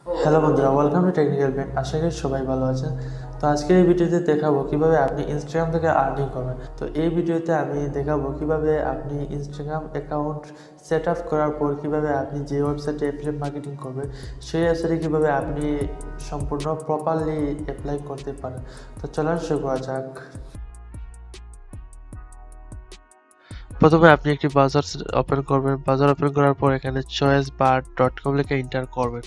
Hello বন্ধুরা, welcome to technical brain. আশা করি সবাই ভালো আছেন। তো আজকের এই ভিডিওতে দেখাবো কিভাবে আপনি ইনস্টাগ্রাম থেকে আর্নিং করবেন। তো এই ভিডিওতে আমি দেখাবো কিভাবে আপনি ইনস্টাগ্রাম অ্যাকাউন্ট সেট আপ করার পর কিভাবে আপনি যে ওয়েবসাইটে অ্যাফিলিয়েট মার্কেটিং করবেন সেই ওয়েবসাইটে কিভাবে আপনি সম্পূর্ণ প্রপারলি অ্যাপ্লাই করতে পারেন। তো চলুন শুরু করা যাক। প্রথমে আপনি একটি ব্রাউজার ওপেন করবেন। ব্রাউজার ওপেন করার পর এখানে choicebar.com লিখে এন্টার করবেন।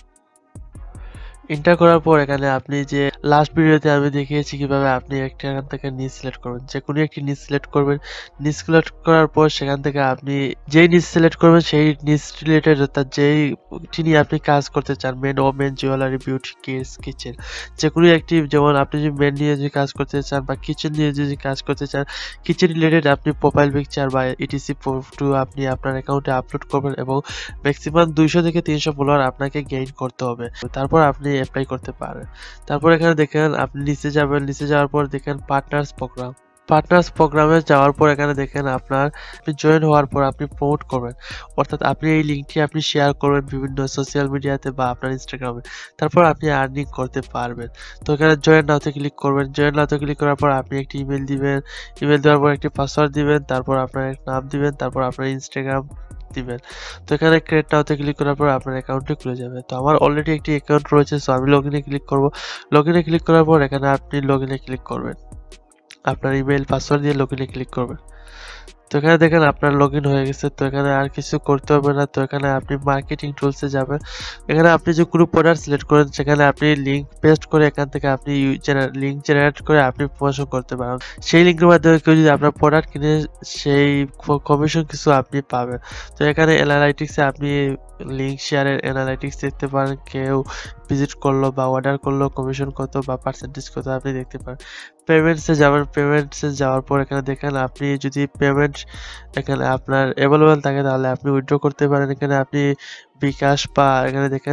এন্টার করার পর এখানে আপনি যে লাস্ট ভিডিওতে আমি দেখিয়েছি কিভাবে আপনি একটা এখান থেকে নিচ সিলেক্ট করবেন, যে কোনো একটি নিচ সিলেক্ট করবেন। নিচ সিলেক্ট করার পর সেখান থেকে আপনি যেই নিচ সিলেক্ট করবেন সেই নিচ রিলেটেড অর্থাৎ যেইটি নিয়ে আপনি কাজ করতে চান, men women, jewellery, beauty, kids, kitchen, যে কোনো একটি, যেমন আপনি যদি মেন নিয়ে যদি কাজ করতে চান বা কিচেন নিয়ে যদি কাজ করতে চান, কিচেন রিলেটেড আপনি প্রোফাইল পিকচার বা ইটিসি ফটো আপনি আপনার অ্যাকাউন্টে আপলোড করবেন এবং ম্যাক্সিমাম 200 থেকে 300 ফলোয়ার আপনাকে গেইন করতে হবে। তারপর আপনি অ্যাপ্লাই করতে পারেন। তারপর এখানে দেখেন আপনি নিচে যাবেন, নিচে যাওয়ার পর দেখেন পার্টনার্স প্রোগ্রাম। পার্টনার্স প্রোগ্রামে যাওয়ার পর এখানে দেখেন আপনি জয়েন হওয়ার পর আপনি প্রমোট করবেন, অর্থাৎ আপনি এই লিঙ্কটি আপনি শেয়ার করবেন বিভিন্ন সোশ্যাল মিডিয়াতে বা আপনার ইনস্টাগ্রামে। তারপর আপনি আর্নিং করতে পারবেন। তো এখানে জয়েন নাওতে ক্লিক করবেন। জয়েন নাওতে ক্লিক করার পর আপনি একটি ইমেল দিবেন। ইমেল দেওয়ার পর একটি পাসওয়ার্ড দিবেন, তারপর আপনার এক নাম দিবেন, তারপর আপনার ইনস্টাগ্রাম দিবেন। তো এখানে ক্রিয়েট নাওতে ক্লিক করার পর আপনার অ্যাকাউন্টটি খুলে যাবে। তো আমার অলরেডি একটি অ্যাকাউন্ট রয়েছে, সো আমি লগইনে ক্লিক করব। লগইনে ক্লিক করার পর এখানে আপনি লগইনে ক্লিক করবেন। আপনার ইমেল পাসওয়ার্ড দিয়ে লগইনে ক্লিক করবেন। তো এখানে দেখেন আপনার লগইন হয়ে গেছে। তো এখানে আর কিছু করতে হবে না। তো এখানে আপনি মার্কেটিং টুলসে যাবেন। এখানে আপনি যে কোনো প্রোডাক্ট সিলেক্ট করেন সেখানে আপনি লিংক পেস্ট করে এখান থেকে আপনি লিংক জেনারেট করে আপনি প্রমোশন করতে পারেন। সেই লিংকের মাধ্যমে কেউ যদি আপনার প্রোডাক্ট কিনে সেই কমিশন কিছু আপনি পাবেন। তো এখানে অ্যানালাইটিক্সে আপনি লিংক শেয়ারের অ্যানালাইটিক্স দেখতে পারেন, কেউ ভিজিট করলো বা অর্ডার করলো, কমিশন কত বা পার্সেন্টেজ কত আপনি দেখতে পারেন। পেমেন্টসে যাবেন। পেমেন্টসে যাওয়ার পর এখানে দেখেন আপনি যদি পেমেন্ট এখানে আপনার অ্যাভেলেবেল থাকে তাহলে আপনি উইথড্র করতে পারেন। এখানে আপনি বিকাশ বা এখানে দেখেন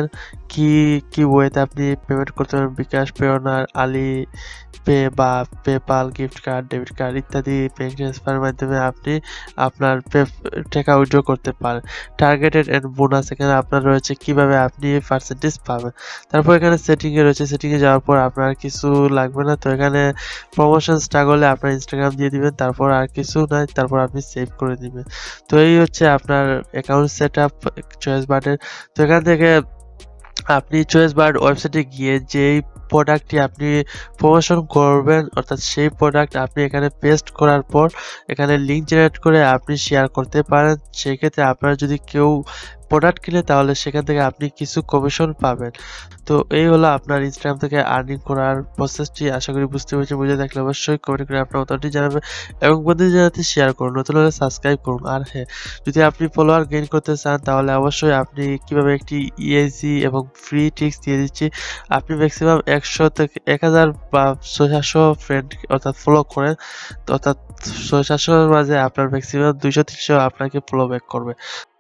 কি ওয়েতে আপনি পেমেন্ট করতে পারেন, বিকাশ, পেওনার, আলি পে বা PayPal, gift card, debit card ইত্যাদি ব্যাংক ট্রান্সফারের মাধ্যমে আপনি আপনার টাকা উইথড্র করতে পারেন। টার্গেটেড এন্ড বোনাস এখানে আপনার রয়েছে কিভাবে আপনি পার্সেন্টেজ পাবেন। তারপর এখানে সেটিংয়ে রয়েছে, সেটিংয়ে যাওয়ার পর আপনার কিছু লাগবে না। তো এখানে প্রমোশন স্টার্ট হলে আপনার ইনস্টাগ্রাম দিয়ে দিবেন, তারপর আর কিছু নাই, তারপর আপনি সেভ করে দিবেন। তো এই হচ্ছে আপনার অ্যাকাউন্ট সেট আপ চয়েস বারের। তো এখান থেকে আপনি চয়েস বার ওয়েবসাইটে গিয়ে যেই প্রোডাক্টটি আপনি প্রমোশন করবেন অর্থাৎ সেই প্রোডাক্ট আপনি এখানে পেস্ট করার পর এখানে লিঙ্ক জেনারেট করে আপনি শেয়ার করতে পারেন। সেই ক্ষেত্রে আপনার যদি কেউ প্রোডাক্ট কিনে তাহলে সেখান থেকে আপনি কিছু কমিশন পাবেন। তো এই হলো আপনার ইনস্টাগ্রাম থেকে আর্নিং করার প্রসেসটি। আশা করি বুঝতে পেরেছেন। বুঝে থাকলে অবশ্যই কমেন্ট করে আপনার মতামতটি জানাবেন এবং বন্ধুদের জানাতে শেয়ার করুন। নতুন হলে সাবস্ক্রাইব করুন। আর হ্যাঁ, যদি আপনি ফলোয়ার গেইন করতে চান তাহলে অবশ্যই আপনি কিভাবে একটি ইজি এবং ফ্রি ট্রিক্স দিয়ে দিচ্ছি। আপনি ম্যাক্সিমাম 100 থেকে 1000 বা 600 ফ্রেন্ড অর্থাৎ ফলো করেন, অর্থাৎ 600 এর মাঝে আপনার ম্যাক্সিমাম 200-300 আপনাকে ফলো ব্যাক করবে।